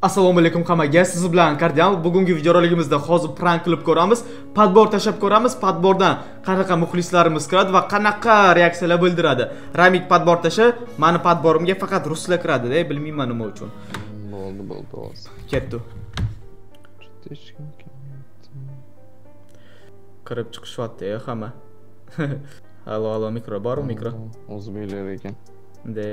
Assalomu alaykum hammaga. Siz bilan Kardinal. Bugungi videoroligimizda hozir prank qilib ko'ramiz. Padbor tashab ko'ramiz. Padbordan qanaqa muxlislarimiz kiradi va qanaqa reaksiyalar bildiradi. Ramik padbor tasha, meni padborimga faqat ruslar kiradi-da, bilmayman nima uchun. Bo'ldi. Ketdi. Kirib chiqishyapti hamma. Halo, mikro bormi, mikro? O'zbeklar ekan. De.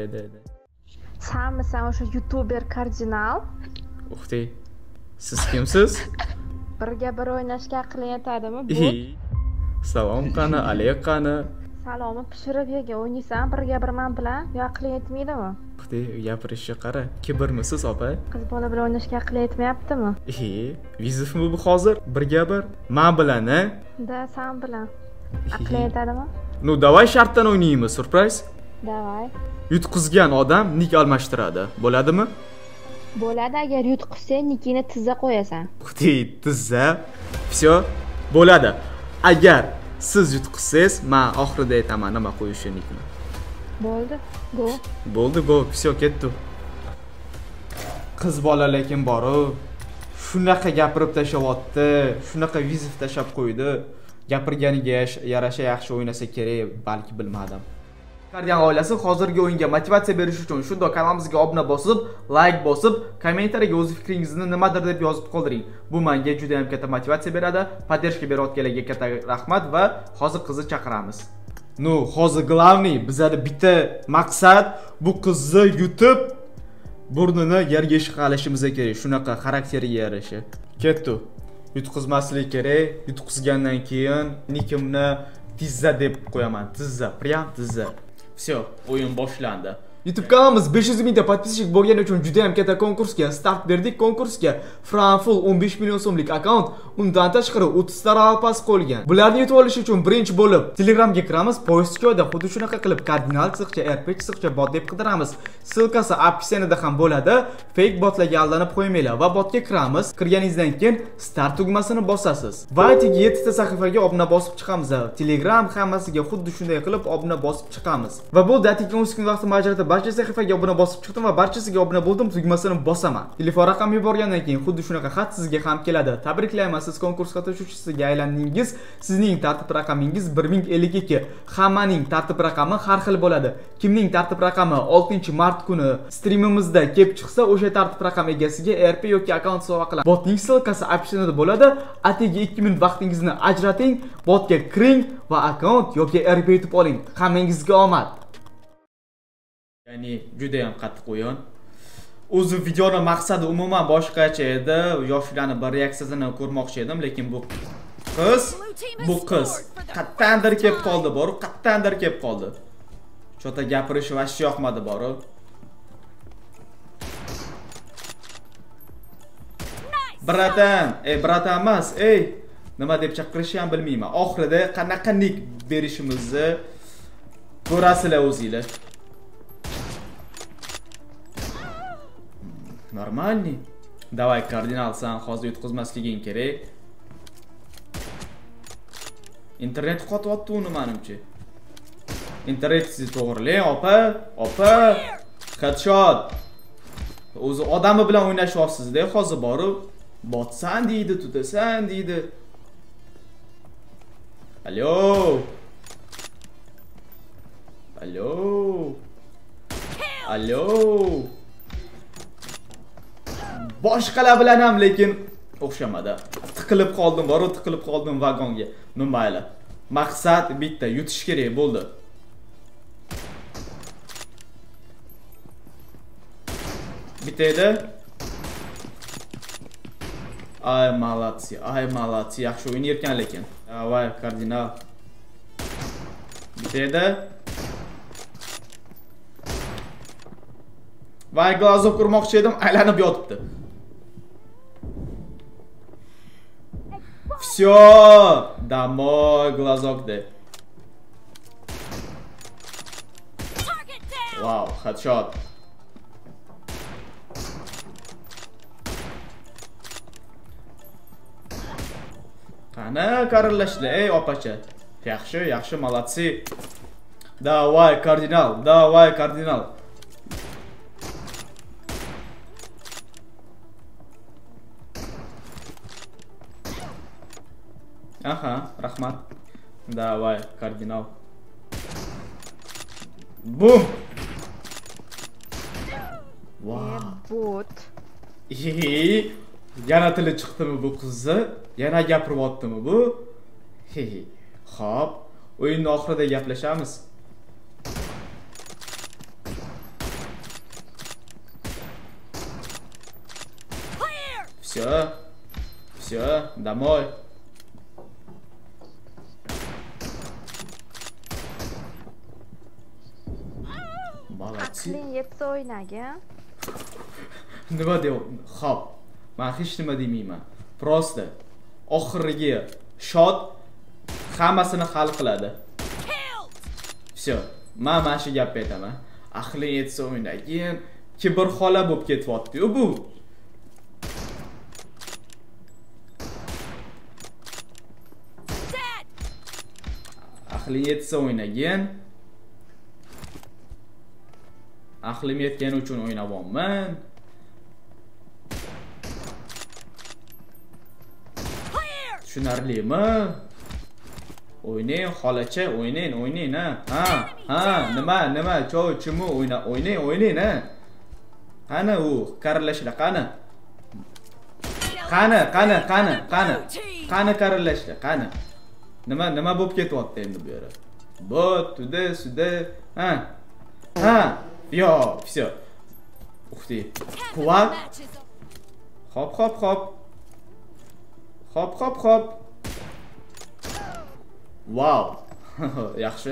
Sen o'sha YouTuber Kardinal. Uxti. Siz kimsiz? Birga bir o'ynashga aqling yetadimi bu? Salom qani, alayk qani. Salomni pishirib yega, o'ynaysan birga bir men bilan, yo aqling yetmaydimi? Uxti, gapirishga qara. Kibrmisiz, opa? Qiz bola bilan o'ynashga aqling yetmayaptimi? Vizifmi bu hozir? Birga bir men bilan-a? Da, sen bilan. Aqling yetadimi? Ну, давай shartdan o'ynaymiz, surpriz. Davay. Yutqizgan odam nik almashtiradi. Bo'ladimi? Bo'ladi, agar yutqizsang, nikini tizza qo'yasan. Uxti, tizza. Всё, bo'ladi. Agar siz yutqizsangiz, men oxirida aytaman nima qo'yishni nikni. Bo'ldi. Go. Bo'ldi, go. Всё, ketdi. Qiz bola lekin boru. Shunaqa gapirib tashyapti, shunaqa vizif tashab qo'ydi. Gapirganiga yarasha yaxshi o'ynasa kerak, balki bilmadim. Kardinal oilasi hozirgi o'yinga motivatsiya berish uchun shundoq kanalimizga obuna bosib, like bosib, kommentariyaga o'z fikringizni nimadir deb yozib qoldiring. Bu menga juda ham katta motivatsiya beradi. Podдержка berayotganlarga katta rahmat va hozir qizni chaqiramiz. Ну, hozir главный bizada bitta maqsad bu qizni yutib burnini yerga ishqalishimiz kerak. Shunaqa xarakteriga yarasha. Ketdi. Yutqizmaslik kerak. Yutqizgandan keyin nikimni tizza deb qo'yaman. Tizza, prям tizza. Всё, o'yin boshlandi. YouTube kanalimiz 500 mingta podpisчик bo'lgani uchun juda ham katta konkursga start berdik. Konkursga Franful 15 million so'mlik akkaunt, undan tashqari 30 ta pas qo'yilgan. Bularni yutib olish uchun birinchi bo'lib Telegramga kiramiz. Post joyda xuddi shunaqa qilib Kardinal chiqcha RP chiqcha bot deb qidiramiz. Silkasi opsiyasida ham bo'ladi. Fake botlarga aldanib qo'ymanglar va botga kiramiz. Kirganingizdan keyin start tugmasini bosasiz. Va atigi 7 ta sahifaga obuna bosib chiqamiz. Telegram hammasiga xuddi shunday qilib obuna bosib chiqamiz. Va bu atigi 10 kun vaqti majrada barcha sahifaga obuna bosib chiqdim va barchasiga obuna bo'ldim, tugmasini bosaman. Telefon raqam yuborgandan keyin xuddi shunaqa xat sizga ham keladi. Tabriklayman, siz konkurs qatnashuvchisiga aylandingiz. Sizning tartib raqamingiz 1052. Hammaning tartib raqami har xil bo'ladi. Kimning tartib raqami 6-mart kuni streamimizda kelib chiqsa, o'sha tartib raqam egasiga RP yoki akkaunt sovg'a qilamiz. Botning silkasi opsiyasida bo'ladi. Atigi 2 minut vaqtingizni ajrating, botga kiring va akkaunt yoki RP yutib oling. Hammangizga omad. Ya'ni juda ham qattiq o'yin. O'zi videoning maqsadi umuman boshqacha edi. Yoshlarning bir reaksiyasini ko'rmoqchi edim, lekin bu qiz qattandir kelib qoldi, boru qattandir kelib qoldi. Chota gapirish vashti yoqmadi, boru. Bratan emas, nima deb chaqirishni ham bilmayman. Oxirida qanaqa nik berishimizni ko'rasizlar o'zingizlar. Normalniy. Davay Kardinal, sen hozir yutqizmasliging kerak. Internet qotyapti uni menimcha. Internetingizni to'g'rilang, opa. Headshot. O'zi odami bilan o'ynashyapsiz-da, hozir borib botsan deydi, tutasan deydi. Allo. Boshqalar bilan ham lekin o'xshamadi. Tiqilib qoldim vagonga. Mayli. Maqsad bitta, yutish kerak bo'ldi. Bitta edi. Ay malatsi, yaxshi o'ynayotgan lekin. Voy Kardinal. Bitta edi. Voy glazov qurmoqchi edim, aylanib yotibdi. Всё, домой, глазок-da. Wow, headshot. Qani qarillashdi, opacha. Yaxshi, malatsi. Davay Kardinal. Aha, rahmat. Davay, kardinal. Bum. Wow. Bot. Yana tili chiqdimi bu qizni? Yana gapiryaptimi bu? Xo'p, o'yinning oxirida gaplashamiz. Всё, домой. Молодцы. Aqling yetsa o'ynagin. Nima deyapman? Xo'p, men hech nima demayman. Prosta oxirgi shot hammasini hal qiladi. Всё, men mana shu gapni aytaman. Aqling yetsa o'ynagin, kibrxola bo'lib ketyapti-ku bu. Aqling yetsa o'ynagin. Aqlim yetgani uchun o'ynayapman. Tushunarlimi? O'ynang, xolacha, o'ynang, ha. Nima, chimu o'ynang, ha. Qani u, qarillashlar, qani. Qani qarillashlar, qani. Nima bo'lib ketyapti endi bu yerda? Bot, tuda, ha. Yo, всё. Ух ты. Quvvat. Hop. Wow. Yaxshi.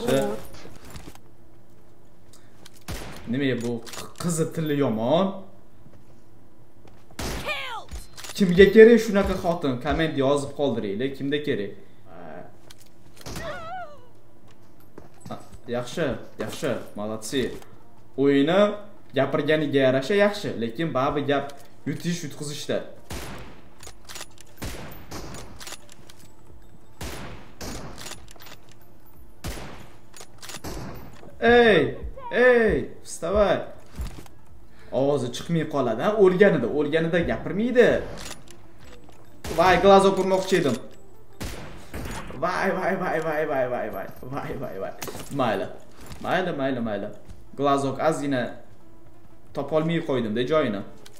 Nima bu qizi tili yomon? Kimga kerak shunaqa xotin? Komment yozib qoldiringlar, kimga kerak? Yaxshi, молодцы. O'yini gapirganiga yarasha yaxshi, lekin babi gap yutqizishda. Ey, вставай. Ovozi chiqmay qoladi, o'lganida gapirmaydi. Voy, glazok urmoqchi edim. Voy. Mayli. Glazok ozgina topolmay qo'ydim-da joyini.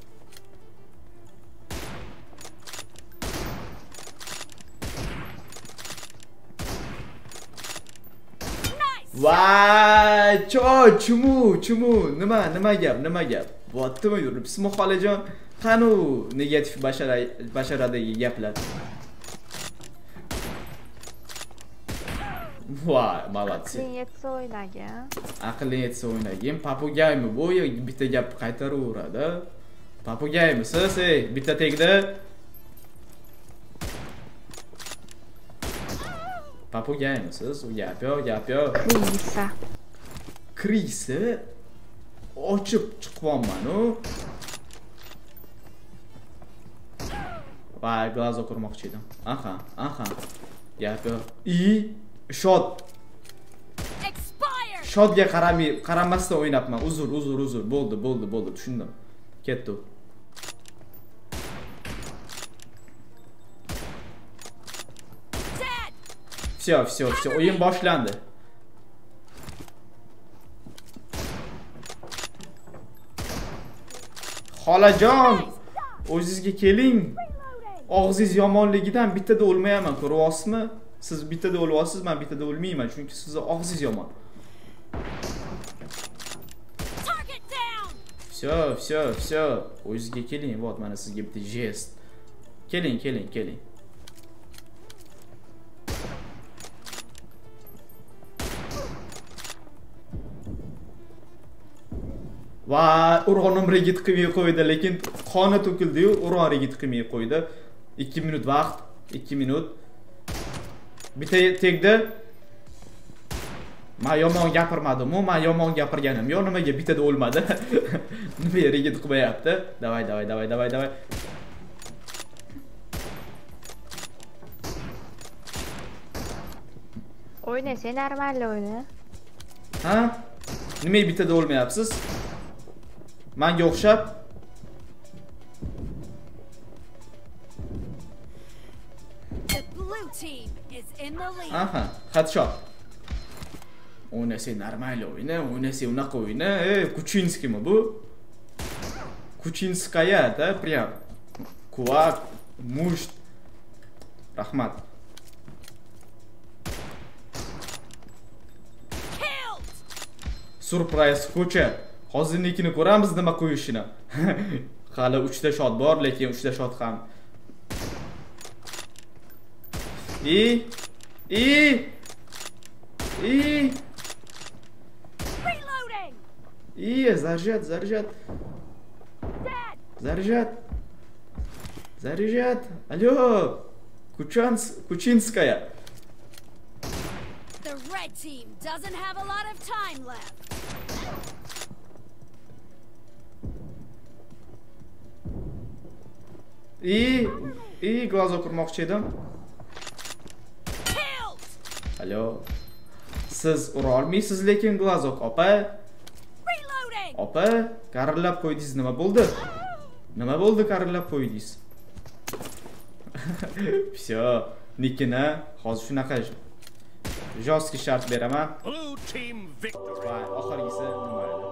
Voy, chumu. Nima gap? Bo'tdimi yurib? Bismi xolajon, qani negativ basharadagi gaplar. Voy, молодцы. Aqling yetsa o'ynagin. Papugaymi bu? Bitta gap qaytaraveradi. Papugaymisiz? Bitta tegdi. Papugaymisiz? U gap yo. Krisa. Ochib chiqyapman-u. Voy, glazok urmoqchi edim. Aha. Gap yo. Shotga qaramasdan o'ynabman. Uzr. Bo'ldi, tushundim. Ketdi. Всё, o'yin boshlandi. Xolajon, o'zingizga keling. Og'zingiz yomonligidan bittada o'lmayman, ko'ryapsizmi? Siz bittada o'lyapsiz, men bittada o'lmayman, chunki sizni og'zingiz yomon. Всё. O'zingizga keling, vot mana sizga bitta jest. Keling. Va urg'onim regit qilmay qo'ydi, lekin qoni to'kildi-yu, urg'on regit qilmay qo'ydi. 2 minut vaqt, 2 minut. Bitta tegdi. Men yomon gapirmadim-ku, men yomon gapirganim yo'q, nimaga bittada o'lmadi? Nima regit qilmayapti? Davay. O'yna, sen normal o'yna. Ha? Nimaga bittada o'lmayapsiz? Menga o'xshab. Blue team is in the lead. Aha, headshot. O'ynasa normal o'yna, o'ynasa unaqa o'yna. Kuchinskimi bu? Kuchinskaya-da, prям. Kuvak, musht. Rahmat. Killed. Surprise ko'cha. Hozirnikini ko'ramiz nima qo'yishini. Hali 3 ta shot bor, lekin 3 ta shot ham. Reloading. Заряжать. Заряжать. Алло. Кучинская. The red team doesn't have a lot of time left. Glazok qurmoqchi edim. Killed. Allo. Siz ura olmaysiz lekin Glazok opa. Reloading. Opa, karillab qo'ydingiz, nima bo'ldi? Nima bo'ldi karillab qo'ydingiz? Всё, nikini hozir shunaqa jostki shart beraman. Blue team victory. Voy, oxirgisi nima edi?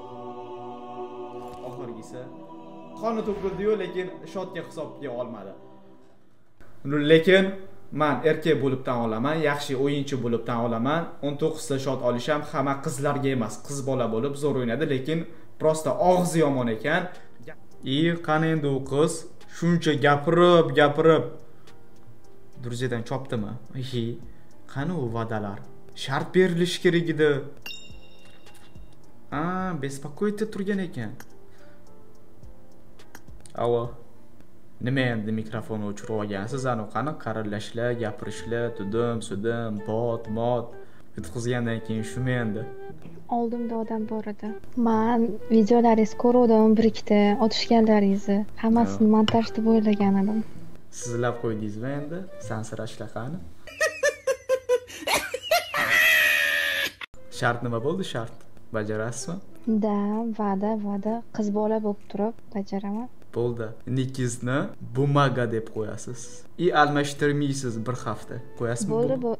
Oxirgisi qoni to'kildi-yu, lekin shotga hisobga olmadi. Lekin men erkak bo'lib tan olaman, yaxshi o'yinchi bo'lib tan olaman. 19 ta shot olisham hamma qizlarga emas, qiz bola bo'lib zo'r o'ynadi, lekin prosta og'zi yomon ekan. Qani endi u qiz shuncha gapirib Durzidan chopdimi? Qani u va'dalar? Shart berilishi kerak edi. Bespokойta turgan ekan. Alo. Nima endi mikrofonni o'chirib olgansiz? Anu qani qarillashlar, gapirishlar, tudim, mod. Yutqizgandan keyin shumi endi? Oldimda odam bor edi. Men videolaringizni ko'rdim, bir-ikkita otishganlaringizni. Hammasini montaj deb o'ylagan edim. Sizlab qo'ydingizmi endi? Sansirashlar qani? Shart nima bo'ldi? Shart bajarasizmi? Da, va'da qiz bola bo'lib turib bajaraman. Bo'ldi. Nikizni bumaga deb qo'yasiz. Almashtirmaysiz bir hafta. Qo'yasizmi? Bo'ldi bu.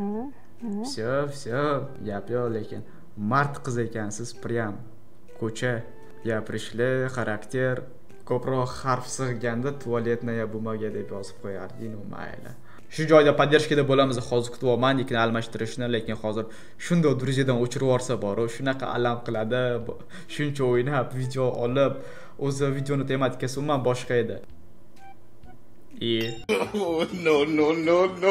Всё, gap yo'q, lekin mard qiz ekansiz, prям. Ko'cha, gapirishlar, xarakter, ko'proq harf sig'ganda tualetnaya bumaga deb yozib qo'yarding, mayli. Shu joyda poddershkada bo'lamiz, hozir kutib olman nikni almashtirishni, lekin hozir shunday druziyadan o'chirib yuborsa bor, shunaqa alam qiladi. Shuncha o'ynab, video olib, o'zi videoni tematikasi umuman boshqa edi. Oh, no.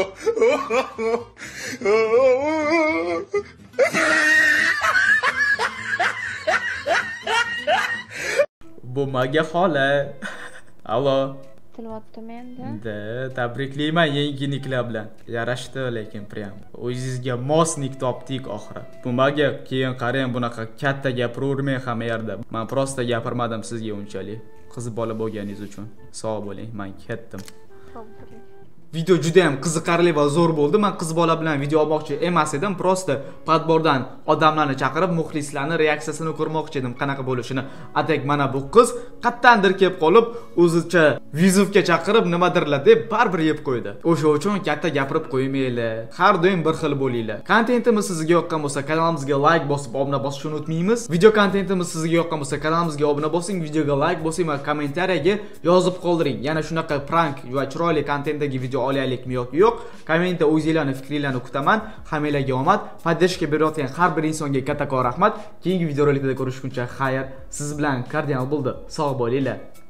Bumaga xola. Alo. Tilyaptimi endi? Tabriklayman yangi niklar bilan. Yarashdi, lekin prям. O'zingizga mos nik topdik oxiri. Bumaga keyin qarang, bunaqa katta gapiravermang hamma yerda. Men prosta gapirmadim sizga unchalik. Qiz bola bo'lganingiz uchun. Sog' bo'ling, men ketdim. Video juda ham qiziqarli va zo'r bo'ldi. Men qiz bola bilan video olmoqchi emas edim, prosta podbordan odamlarni chaqirib, muxlislarni reaksiyasini ko'rmoqchi edim, qanaqa bo'lishini. Atak mana bu qiz qattandir kelib qolib, o'zicha vizovga chaqirib nimadirlar deb baribir yeb qo'ydi. O'sha uchun katta gapirib qo'ymanglar. Har doim bir xil bo'linglar. Kontentimiz sizga yoqqan bo'lsa, kanalimizga like bosib, obuna bosishni unutmaymiz. Video kontentimiz sizga yoqqan bo'lsa, kanalimizga obuna bosing, videoga like bosing va kommentariyaga yozib qoldiring. Yana shunaqa prank va chiroyli kontentdagi video olaylikmi yoki yo'q? Kommentda o'zingizlarning fikringizni kutaman. Hammalarga omad. Poddershka berayotgan har bir insonga kattakon rahmat. Keyingi videoroliklarda ko'rishguncha xayr. Siz bilan kardinal bo'ldi. Sog' bo'linglar.